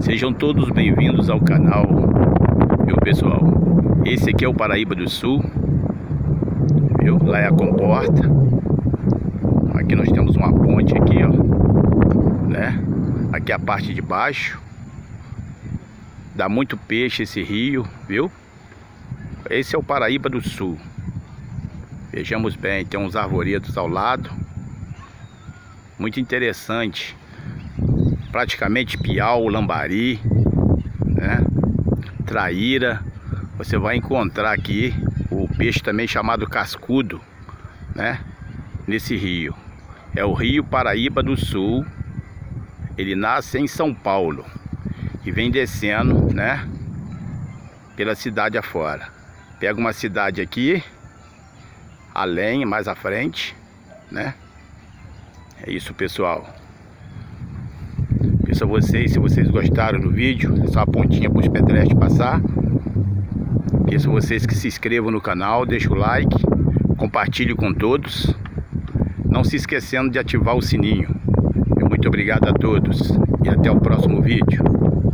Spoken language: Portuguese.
Sejam todos bem-vindos ao canal, meu pessoal. Esse aqui é o Paraíba do Sul, viu? Lá é a comporta. Aqui nós temos uma ponte aqui, ó, né? Aqui é a parte de baixo. Dá muito peixe esse rio, viu? Esse é o Paraíba do Sul. Vejamos bem, tem uns arvoredos ao lado. Muito interessante. Praticamente piau, lambari, né? Traíra. Você vai encontrar aqui o peixe também chamado cascudo, né? Nesse rio. É o Rio Paraíba do Sul. Ele nasce em São Paulo e vem descendo, né? Pela cidade afora. Pega uma cidade aqui, além, mais à frente, né? É isso, pessoal. Peço a vocês, se vocês gostaram do vídeo, é só a pontinha para os pedestres passar. Peço a vocês que se inscrevam no canal, deixem o like, compartilhe com todos. Não se esquecendo de ativar o sininho. Muito obrigado a todos e até o próximo vídeo.